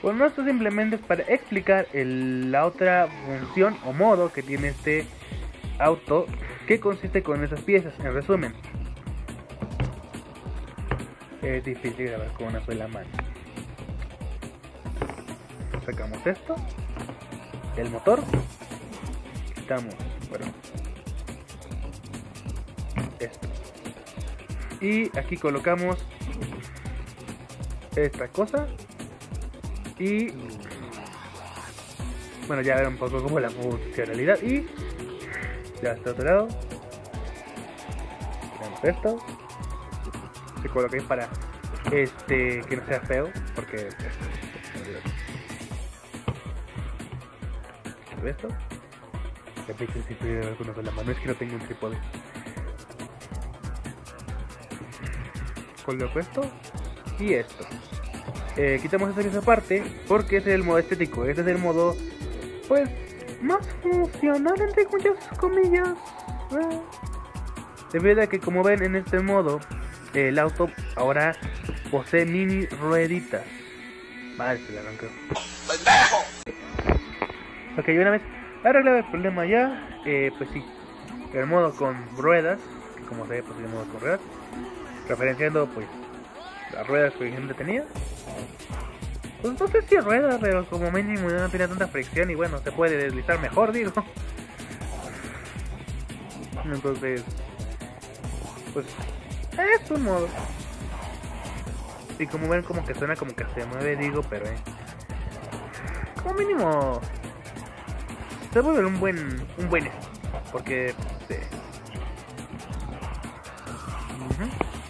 Bueno, esto simplemente es para explicar la otra función o modo que tiene este auto, que consiste con esas piezas. En resumen, es difícil grabar con una sola mano. Sacamos esto, el motor, quitamos, bueno, esto, y aquí colocamos esta cosa. Y bueno, ya ver un poco como la funcionalidad. Y ya está otro lado. Tenemos esto. Se coloca ahí para que no sea feo, porque esto. Repito, si puede ver con la mano, es que no tengo un trípode. Coloco esto y esto. Quitamos esa pieza aparte porque ese es el modo estético. Este es el modo, pues, más funcional, entre muchas comillas. Debido a que, como ven en este modo, el auto ahora posee mini rueditas. Vale, se le arrancó. Ok, una vez arreglado el problema ya, pues sí, el modo con ruedas, que como se ve, pues el modo con ruedas, referenciando pues las ruedas que originalmente tenía. Pues no sé si rueda, pero como mínimo no tiene tanta fricción y bueno, se puede deslizar mejor, digo. Entonces, pues es un modo. Y como ven, como que suena como que se mueve, digo, pero como mínimo se vuelve un buen porque